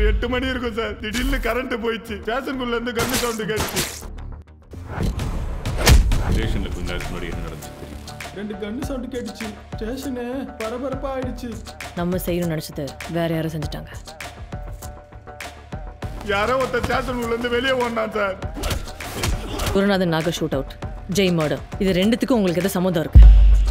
8 மணி இருக்கும் சார். திடீர்னு கரண்ட் போயிடுச்சு. ஸ்டேஷனுக்குள்ள இருந்து கன் சவுண்ட் கேட்டுச்சு. ஸ்டேஷன்ல கொஞ்ச நேரத்துக்கு முன்னாடி என்ன நடந்துச்சு? 2 கன் சவுண்ட் கேட்டுச்சு. ஸ்டேஷனே பரபரப்பா ஆயிடுச்சு. நம்ம செய்யணும்னு நினைச்சது வேற யாரும் செஞ்சுட்டாங்க. யாரோ ஒருத்தர் ஸ்டேஷனுக்குள்ள இருந்து வெளியே ஓடினான் sir. Gurunathan Nagar shoot out, Jai murder, இது ரெண்டுத்துக்கும் உங்களுக்கு எது சம்மந்தம் இருக்கு?